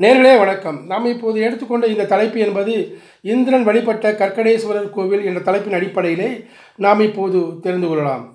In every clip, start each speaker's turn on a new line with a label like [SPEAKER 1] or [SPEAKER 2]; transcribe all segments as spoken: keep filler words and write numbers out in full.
[SPEAKER 1] நேர்களே வணக்கம். நாம் இப்போது எடுத்துக்கொண்ட இந்த தலைப்பு என்பது இந்திரன் வழிபட்ட கற்கடேஸ்வரர் கோவில் என்ற தலைப்பின் அடிப்படையிலே நாம் இப்போது தெரிந்து கொள்ளலாம்.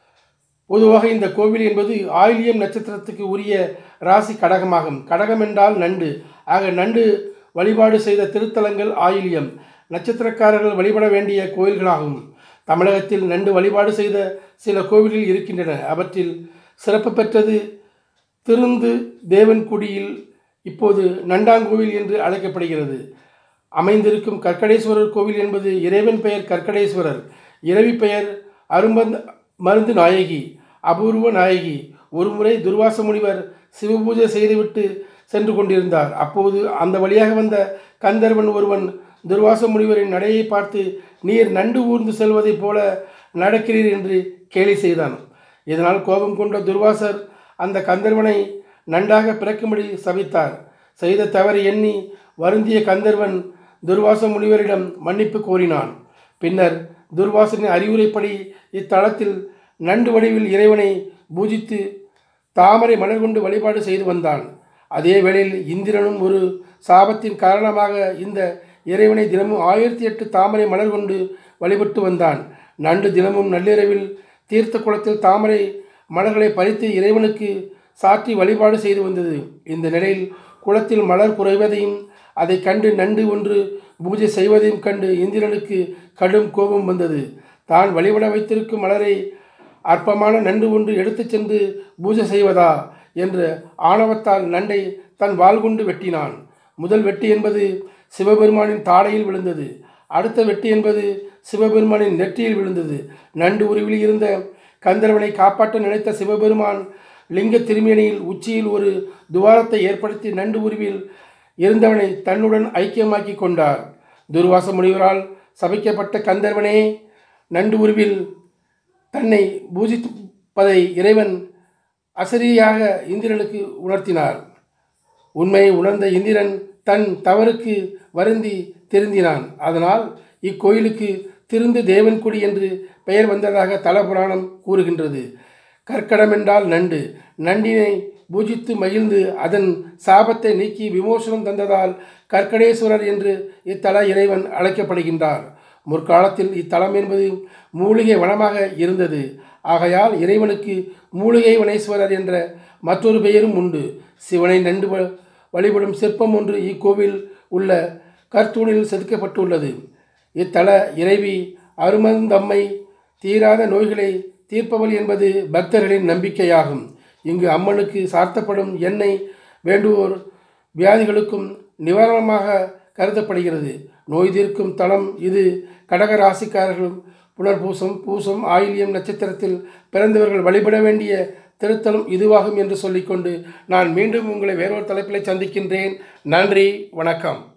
[SPEAKER 1] பொதுவாக இந்த கோவில் என்பது ஆயில்யம் நட்சத்திரத்துக்கு உரிய ராசி கடகமாகும். கடகம் என்றால் நண்டு. ஆக நண்டு வழிபாடு செய்த திருத்தலங்கள் ஆயில்யம் நட்சத்திரக்காரர்கள் வழிபட வேண்டிய கோயில்களாகும். தமிழகத்தில் நண்டு வழிபாடு செய்த சில கோவில்கள் இருக்கின்றன. அவற்றில் சிறப்பு பெற்றது திருந்து தேவன்குடியில் இப்போது நண்டாங்கோவில் என்று அழைக்கப்படுகிறது அமைந்திருக்கும் கற்கடேஸ்வரர் கோவில் என்பது இறைவன் பெயர் கற்கடேஸ்வரர், இரவி பெயர் அரும்பந்த் மருந்து நாயகி, அபூர்வ நாயகி. ஒருமுறை துர்வாச முனிவர் சிவபூஜை செய்துவிட்டு சென்று கொண்டிருந்தார். அப்போது அந்த வழியாக வந்த கந்தர்வன் ஒருவன் துர்வாச முனிவரின் நடையை பார்த்து, நீர் நண்டு ஊர்ந்து செல்வதைப் போல நடக்கிறீர் என்று கேலி செய்தான். இதனால் கோபம் கொண்ட துர்வாசர் அந்த கந்தர்வனை நன்றாக பிறக்கும்படி சபித்தார். செய்த தவறை எண்ணி வருந்திய கந்தர்வன் துர்வாச முனிவரிடம் மன்னிப்பு கோரினான். பின்னர் துர்வாசனின் அறிவுரைப்படி இத்தலத்தில் நண்டு வடிவில் இறைவனை பூஜித்து தாமரை மலர் கொண்டு வழிபாடு செய்து வந்தான். அதே வேளையில் இந்திரனும் ஒரு சாபத்தின் காரணமாக இந்த இறைவனை தினமும் ஆயிரத்தி எட்டு தாமரை மலர் கொண்டு வழிபட்டு வந்தான். நண்டு தினமும் நள்ளிரவில் தீர்த்த குளத்தில் தாமரை மலர்களை பறித்து இறைவனுக்கு சாற்றி வழிபாடு செய்து வந்தது. இந்த நிலையில் குளத்தில் மலர் குறைவதையும் அதை கண்டு நண்டு ஒன்று பூஜை செய்வதையும் கண்டு இந்திரனுக்கு கடும் கோபம் வந்தது. தான் வழிபட வைத்திருக்கும் மலரை அற்பமான நண்டு ஒன்று எடுத்துச் சென்று பூஜை செய்வதா என்ற ஆணவத்தால் நண்டை தன் வாள் கொண்டு வெட்டினான். முதல் வெட்டி என்பது சிவபெருமானின் தாடையில் விழுந்தது. அடுத்த வெட்டி என்பது சிவபெருமானின் நெற்றியில் விழுந்தது. நண்டு உருவில் இருந்த கந்தர்வனை காப்பாற்ற நினைத்த சிவபெருமான் லிங்க திருமேனியில் உச்சியில் ஒரு துவாரத்தை ஏற்படுத்தி நண்டு உருவில் இருந்தவனை தன்னுடன் ஐக்கியமாக்கி கொண்டார். துர்வாச முனிவரால் சபிக்கப்பட்ட கந்தர்வனே நண்டு உருவில் தன்னை பூஜிப்பதை இறைவன் அசரீரியாக இந்திரனுக்கு உணர்த்தினார். உண்மையை உணர்ந்த இந்திரன் தன் தவறுக்கு வருந்தி திருந்தினான். அதனால் இக்கோயிலுக்கு திருந்து தேவன்குடி என்று பெயர் வந்ததாக தலபுராணம் கூறுகின்றது. கற்கடம் என்றால் நண்டு. நண்டினை பூஜித்து மகிழ்ந்து அதன் சாபத்தை நீக்கி விமோசனம் தந்ததால் கற்கடேஸ்வரர் என்று இத்தல இறைவன் அழைக்கப்படுகின்றார். முற்காலத்தில் இத்தலம் என்பது மூலிகை வனமாக இருந்தது. ஆகையால் இறைவனுக்கு மூலிகை வனேஸ்வரர் என்ற மற்றொரு பெயரும் உண்டு. சிவனை நண்டு வழிபடும் சிற்பம் ஒன்று இக்கோவில் உள்ள கற்தூணில் செதுக்கப்பட்டுள்ளது. இத்தல இறைவி அருமந்தம்மை தீராத நோய்களை தீர்ப்பவள் என்பது பக்தர்களின் நம்பிக்கையாகும். இங்கு அம்மனுக்கு சார்த்தப்படும் எண்ணெய் வேண்டுவோர் வியாதிகளுக்கும் நிவாரணமாக கருதப்படுகிறது. நோய் தீர்க்கும் தலம் இது. கடக ராசிக்காரர்களும் புனர்பூசம் பூசம் ஆயில்யம் நட்சத்திரத்தில் பிறந்தவர்கள் வழிபட வேண்டிய திருத்தலம் இதுவாகும் என்று சொல்லிக்கொண்டு நான் மீண்டும் உங்களை வேறொரு தலைப்பில் சந்திக்கின்றேன். நன்றி, வணக்கம்.